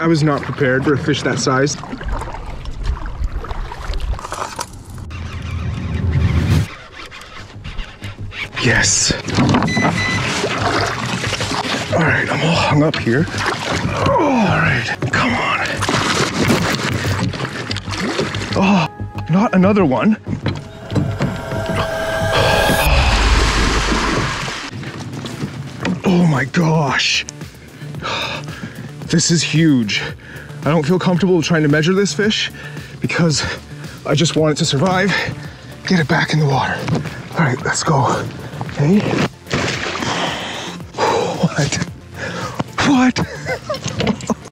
I was not prepared for a fish that size. Yes. All right, I'm all hung up here. All right, come on. Oh, not another one. Oh my gosh. This is huge. I don't feel comfortable trying to measure this fish because I just want it to survive. Get it back in the water. All right, let's go. Okay. What?